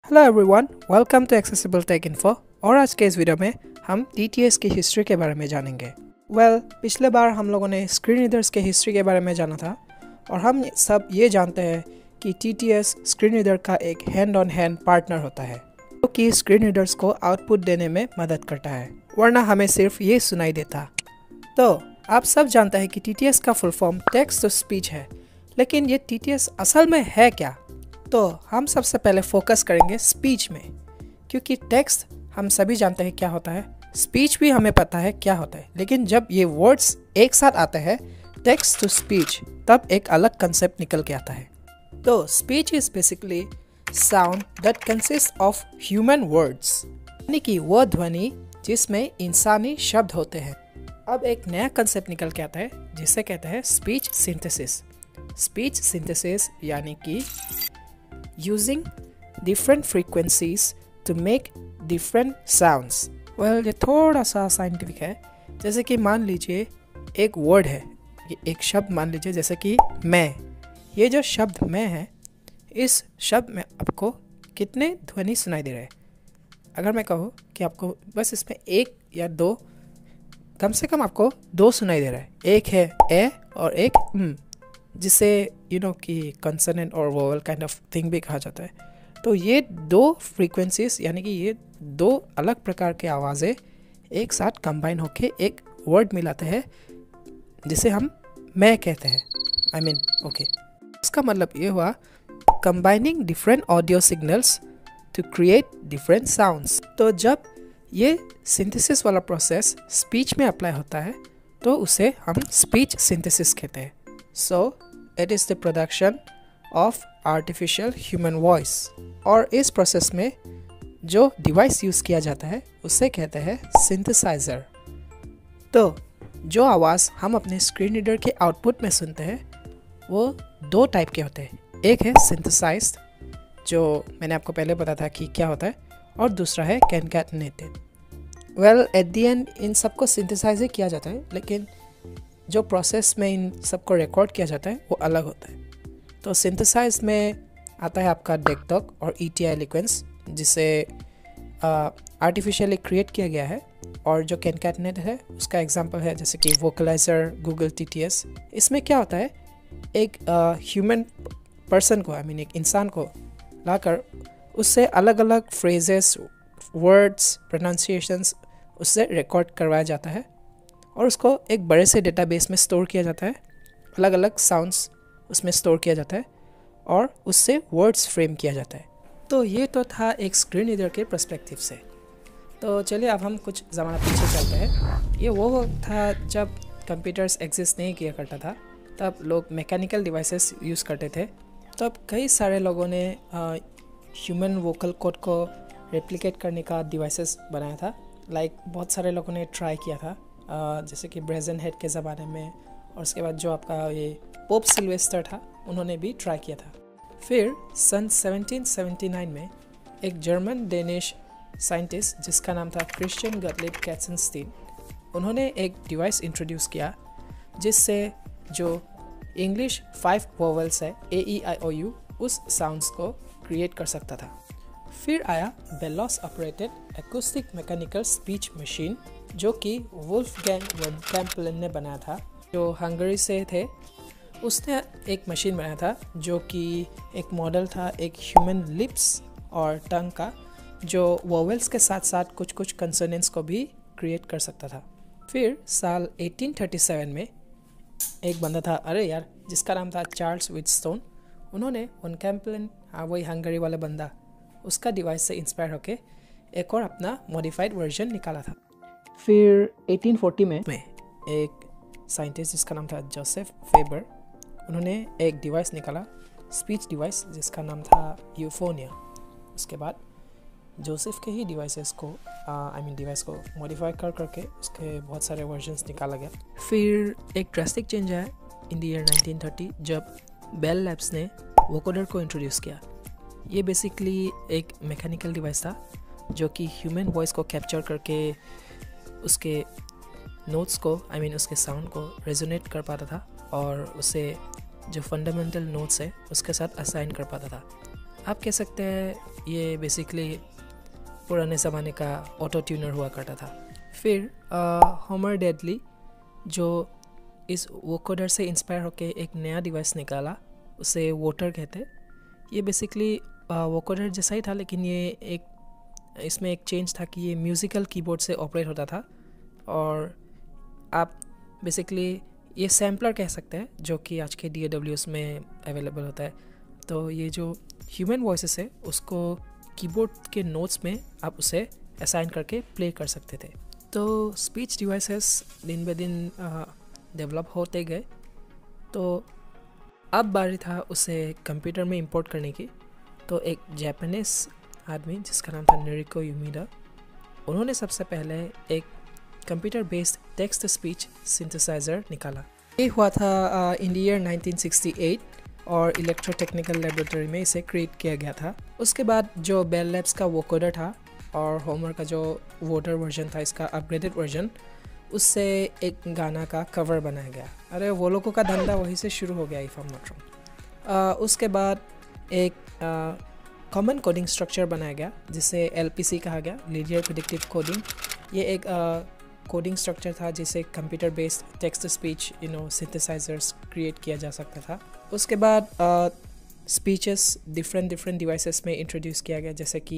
Hello everyone, welcome to accessible tech info. और आज के इस वीडियो में हम TTS की हिस्ट्री के बारे में जानेंगे। पिछले बार हम लोगों ने स्क्रीन रीडर्स के हिस्ट्री के बारे में जाना था और हम सब ये जानते हैं कि TTS स्क्रीन रीडर का एक हैंड ऑन हैंड पार्टनर होता है जो कि स्क्रीन रीडर्स को आउटपुट देने में मदद करता है, वरना हमें सिर्फ ये सुनाई देता। तो आप सब जानते हैं कि TTS का full form text to speech है, लेकिन ये TTS असल में है क्या? तो हम सबसे पहले फोकस करेंगे स्पीच में, क्योंकि टेक्स्ट हम सभी जानते हैं क्या होता है, स्पीच भी हमें पता है क्या होता है, लेकिन जब ये वर्ड्स एक साथ आते हैं टेक्स्ट टू स्पीच, तब एक अलग कंसेप्ट निकल के आता है। तो speech is basically sound that consist of human words, यानी कि वो ध्वनि जिसमें इंसानी शब्द होते हैं। अब एक नया कंसेप्ट निकल के आता है जिसे कहते हैं स्पीच सिंथेसिस। स्पीच सिंथेसिस यानी कि using different frequencies to make different sounds। ये थोड़ा सा साइंटिफिक है। जैसे कि मान लीजिए एक वर्ड है, ये एक शब्द मान लीजिए जैसे कि मैं। ये जो शब्द मैं है, इस शब्द में आपको कितने ध्वनि सुनाई दे रहे हैं? अगर मैं कहूँ कि आपको बस इसमें एक या दो, कम से कम आपको दो सुनाई दे रहा है। एक है ए और एक जिसे कि कंसोनेंट और वोवल काइंड ऑफ थिंग भी कहा जाता है। तो ये दो फ्रीक्वेंसीज यानी कि ये दो अलग प्रकार के आवाज़ें एक साथ कंबाइन होके एक वर्ड मिलाते हैं जिसे हम मैं कहते हैं। ओके, उसका मतलब ये हुआ combining different audio signals to create different sounds. तो जब ये सिंथेसिस वाला प्रोसेस स्पीच में अप्लाई होता है तो उसे हम स्पीच सिंथेसिस कहते हैं। So it is the production of artificial human voice। और इस प्रोसेस में जो डिवाइस यूज़ किया जाता है उसे कहते हैं सिंथेसाइज़र। तो जो आवाज़ हम अपने स्क्रीन रीडर के आउटपुट में सुनते हैं वो दो टाइप के होते हैं। एक है सिंथेसाइज्ड, जो मैंने आपको पहले बताया था कि क्या होता है, और दूसरा है कॉन्कैटनेटेड। एट द एंड इन सबको सिंथेसाइज ही किया जाता है, लेकिन जो प्रोसेस में इन सबको रिकॉर्ड किया जाता है वो अलग होता है। तो सिंथेसाइज में आता है आपका डेक्टॉक और ETI इक्वेंस, जिसे आर्टिफिशियली क्रिएट किया गया है। और जो कॉन्कैटनेट है उसका एग्जांपल है जैसे कि वोकलाइजर, गूगल TTS। इसमें क्या होता है, एक ह्यूमन पर्सन को एक इंसान को लाकर उससे अलग अलग फ्रेजेस, वर्ड्स, प्रोनाउंसिएशंस उससे रिकॉर्ड करवाया जाता है और उसको एक बड़े से डेटाबेस में स्टोर किया जाता है। अलग अलग साउंड्स उसमें स्टोर किया जाता है और उससे वर्ड्स फ्रेम किया जाता है। तो ये तो था एक स्क्रीन रीडर के पर्सपेक्टिव से। तो चलिए अब हम कुछ ज़माना पीछे चलते हैं। ये वो वक्त था जब कंप्यूटर्स एग्जिस्ट नहीं किया करता था, तब लोग मैकेनिकल डिवाइसेस यूज़ करते थे। तब कई सारे लोगों ने ह्यूमन वोकल कोड को रेप्लिकेट करने का डिवाइसेस बनाया था। बहुत सारे लोगों ने ट्राई किया था, जैसे कि ब्रेजन हेड के ज़माने में, और उसके बाद जो आपका ये पोप सिल्वेस्टर था उन्होंने भी ट्राई किया था। फिर सन 1779 में एक जर्मन डेनिश साइंटिस्ट जिसका नाम था क्रिश्चियन गटलिब कैटसेनस्टीन, उन्होंने एक डिवाइस इंट्रोड्यूस किया जिससे जो इंग्लिश 5 वोवल्स है AEIOU, उस साउंड्स को क्रिएट कर सकता था। फिर आया bellows operated acoustic mechanical speech machine, जो कि वुल्फगैंग वन कैम्पलन ने बनाया था, जो हंगरी से थे। उसने एक मशीन बनाया था जो कि एक मॉडल था एक ह्यूमन लिप्स और टंग का, जो वोवेल्स के साथ साथ कुछ कुछ कंसोनेंट्स को भी क्रिएट कर सकता था। फिर साल 1837 में एक बंदा था, जिसका नाम था चार्ल्स विटस्टोन। उन्होंने वन कैम्पलन, वही हंगरी वाला बंदा, उसका डिवाइस से इंस्पायर होके एक और अपना मॉडिफाइड वर्जन निकाला था। फिर 1840 में एक साइंटिस्ट जिसका नाम था जोसेफ फेबर, उन्होंने एक डिवाइस निकाला, स्पीच डिवाइस, जिसका नाम था यूफोनिया। उसके बाद जोसेफ के ही डिवाइसेस को डिवाइस को मॉडिफाई करके उसके बहुत सारे वर्जन्स निकाला गया। फिर एक ड्रास्टिक चेंज आया इन द ईयर 1930, जब बेल लैब्स ने वोकोडर को इंट्रोड्यूस किया। ये बेसिकली एक मैकेनिकल डिवाइस था जो कि ह्यूमन वॉइस को कैप्चर करके उसके नोट्स को उसके साउंड को रेजोनेट कर पाता था और उसे जो फंडामेंटल नोट्स है उसके साथ असाइन कर पाता था। आप कह सकते हैं ये बेसिकली पुराने ज़माने का ऑटो ट्यूनर हुआ करता था। फिर होमर डेडली जो इस वोकोडर से इंस्पायर होकर एक नया डिवाइस निकाला, उसे वोटर कहते। ये बेसिकली वोकोडर जैसा ही था, लेकिन ये इसमें एक चेंज था कि ये म्यूज़िकल कीबोर्ड से ऑपरेट होता था। और आप बेसिकली ये सैम्पलर कह सकते हैं, जो कि आज के DAWs में अवेलेबल होता है। तो ये जो ह्यूमन वॉइसेस है उसको कीबोर्ड के नोट्स में आप उसे असाइन करके प्ले कर सकते थे। तो स्पीच डिवाइसेस दिन ब दिन डेवलप होते गए, तो अब बारी था उसे कंप्यूटर में इंपोर्ट करने की। तो एक जापानीज आदमी जिसका नाम था नोरिको युमिदा, उन्होंने सबसे पहले एक computer based text speech synthesizer निकाला। ये हुआ था इन द ईयर 1968 और इलेक्ट्रोटेक्निकल लेबोरेटरी में इसे क्रिएट किया गया था। उसके बाद जो बेल लैब्स का वोकोडर था और होमर का जो वोटर वर्जन था, इसका अपग्रेडेड वर्जन, उससे एक गाना का कवर बनाया गया। अरे वो लोगों का धंधा वहीं से शुरू हो गया, if I am not wrong. उसके बाद एक कॉमन कोडिंग स्ट्रक्चर बनाया गया जिसे LPC कहा गया, लीनियर प्रेडिक्टिव कोडिंग। ये एक कोडिंग स्ट्रक्चर था जिसे computer based text speech synthesizers create किया जा सकता था। उसके बाद स्पीचेस डिफरेंट डिवाइसेस में इंट्रोड्यूस किया गया, जैसे कि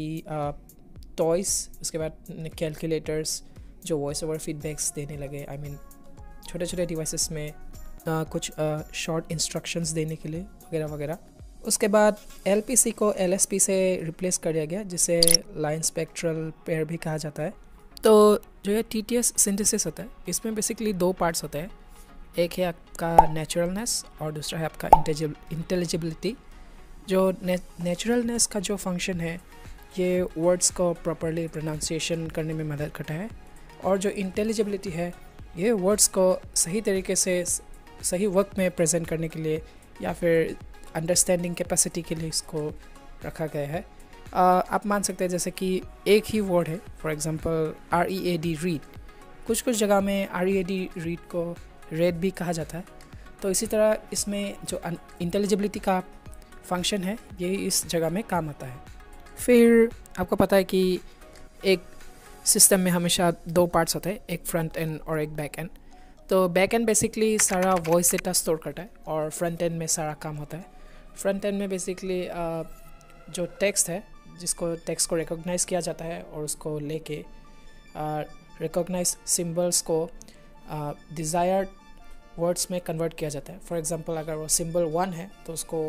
टॉयस, उसके बाद कैलकुलेटर्स जो वॉइस ओवर फीडबैक्स देने लगे। आई मीन छोटे छोटे डिवाइसेस में कुछ शॉर्ट इंस्ट्रक्शंस देने के लिए वगैरह वगैरह। उसके बाद LPC को LSP से रिप्लेस कर दिया गया, जिसे लाइन स्पेक्ट्रल पेयर भी कहा जाता है। तो जो ये TTS सिंथेसिस होता है, इसमें बेसिकली दो पार्ट्स होते हैं। एक है आपका नेचुरलनेस और दूसरा है आपका इंटेलिजिबिलिटी। जो नेचुरलनेस का जो फंक्शन है, ये वर्ड्स को प्रॉपरली प्रोनाउंसिएशन करने में मदद करता है, और जो इंटेलिजिबिलिटी है, ये वर्ड्स को सही तरीके से सही वक्त में प्रेजेंट करने के लिए या फिर अंडरस्टैंडिंग कैपेसिटी के लिए इसको रखा गया है। आप मान सकते हैं जैसे कि एक ही वर्ड है, फॉर एग्जांपल READ रीड, कुछ जगह में READ रीड को रेड भी कहा जाता है। तो इसी तरह इसमें जो इंटेलिजिबिलिटी का फंक्शन है, ये इस जगह में काम आता है। फिर आपको पता है कि एक सिस्टम में हमेशा दो पार्ट्स होते हैं, एक फ्रंट एंड और एक बैक एंड। तो बैक एंड बेसिकली सारा वॉइस डेटा स्टोर करता है और फ्रंट एंड में सारा काम होता है। फ्रंट एंड में बेसिकली जो टेक्स्ट है, जिसको टेक्स्ट को रिकॉग्नाइज किया जाता है और उसको लेके रिकॉग्नाइज सिंबल्स को डिज़ायर्ड वर्ड्स में कन्वर्ट किया जाता है। फॉर एग्जांपल अगर वो सिंबल 1 है तो उसको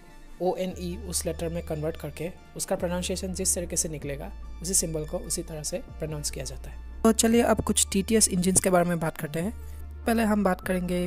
ONE उस लेटर में कन्वर्ट करके उसका प्रोनाउंसिएशन जिस तरीके से निकलेगा, उसी सिंबल को उसी तरह से प्रोनाउंस किया जाता है। तो चलिए अब कुछ TTS इंजन्स के बारे में बात करते हैं। पहले हम बात करेंगे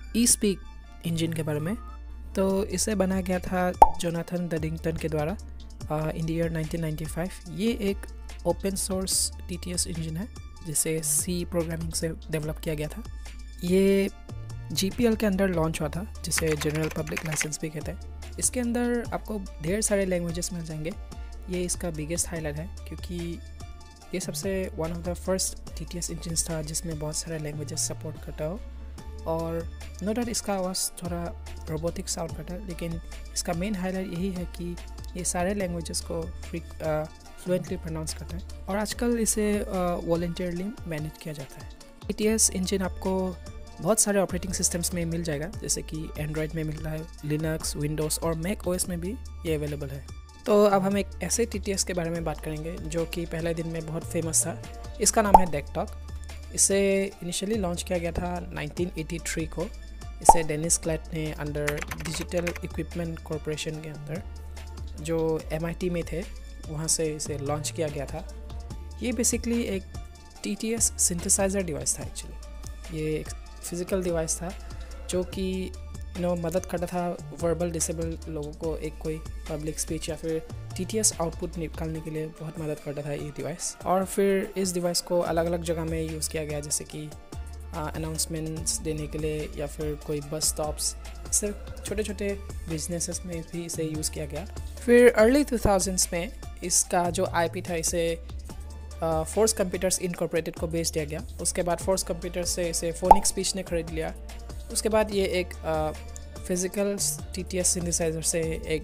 eSpeak इंजन के बारे में। तो इसे बनाया गया था जोनाथन डडिंगटन के द्वारा इन द ईयर 1995। ये एक ओपन सोर्स TTS इंजन है जिसे C प्रोग्रामिंग से डेवलप किया गया था। ये GPL के अंदर लॉन्च हुआ था, जिसे जनरल पब्लिक लाइसेंस भी कहते हैं। इसके अंदर आपको ढेर सारे लैंग्वेजेस मिल जाएंगे। ये इसका बिगेस्ट हाईलाइट है, क्योंकि ये सबसे one of the first TTS engines था जिसमें बहुत सारे लैंग्वेजेस सपोर्ट करता हो। और नो डाउट इसका आवाज़ थोड़ा रोबोटिक साउंड करता है, लेकिन इसका मेन हाईलाइट यही है कि ये सारे लैंग्वेजेस को फ्लुएंटली प्रोनाउंस करता है, और आजकल इसे वॉलंटियरली मैनेज किया जाता है। TTS इंजन आपको बहुत सारे ऑपरेटिंग सिस्टम्स में मिल जाएगा, जैसे कि एंड्रॉयड में मिल रहा है, लिनक्स, विंडोज़ और मैक OS में भी ये अवेलेबल है। तो अब हम एक ऐसे TTS के बारे में बात करेंगे जो कि पहले दिन में बहुत फेमस था। इसका नाम है डेस्कटॉप। इसे इनिशियली लॉन्च किया गया था 1983 को। इसे डेनिस क्लैट ने अंडर डिजिटल इक्विपमेंट कॉरपोरेशन के अंदर, जो MIT में थे, वहाँ से इसे लॉन्च किया गया था। ये बेसिकली एक TTS सिंथेसाइज़र डिवाइस था। एक्चुअली ये एक फिज़िकल डिवाइस था जो कि मदद करता था वर्बल डिसेबल लोगों को एक कोई पब्लिक स्पीच या फिर TTS आउटपुट निकालने के लिए बहुत मदद करता था ये डिवाइस। और फिर इस डिवाइस को अलग अलग जगह में यूज़ किया गया, जैसे कि अनाउंसमेंट्स देने के लिए या फिर कोई बस स्टॉप्स, सिर्फ छोटे छोटे बिजनेसेस में भी इसे यूज़ किया गया। फिर अर्ली 2000s में इसका जो IP था, इसे फोर्स कंप्यूटर्स इनकॉर्पोरेटेड को बेच दिया गया। उसके बाद फोर्स कंप्यूटर्स से इसे फोनिक स्पीच ने खरीद लिया। उसके बाद ये एक फिज़िकल TTS सिंथेसाइज़र से एक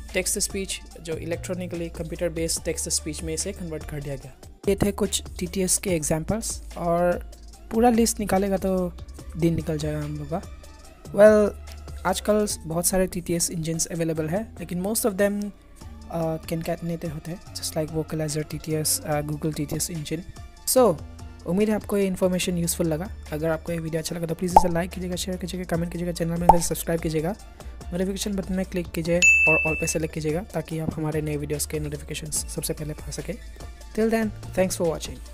टेक्स्ट टू स्पीच जो electronically computer based text to speech में इसे कन्वर्ट कर दिया गया। ये थे कुछ TTS के एग्जांपल्स, और पूरा लिस्ट निकालेगा तो दिन निकल जाएगा हम लोग का। वेल, आजकल बहुत सारे TTS इंजन्स अवेलेबल है, लेकिन मोस्ट ऑफ देम कंकैटिनेटेड होते हैं, just like vocalizer TTS, Google TTS engine. So उम्मीद है आपको ये इन्फॉर्मेशन यूज़फुल लगा। अगर आपको ये वीडियो अच्छा लगा तो प्लीज़ इसे लाइक कीजिएगा, शेयर कीजिएगा, कमेंट कीजिएगा, चैनल में सब्सक्राइब कीजिएगा, नोटिफिकेशन बटन में क्लिक कीजिए और ऑल पे सेलेक्ट कीजिएगा ताकि आप हमारे नए वीडियोस के नोटिफिकेशन सबसे पहले पा सकें। Till then, thanks for watching.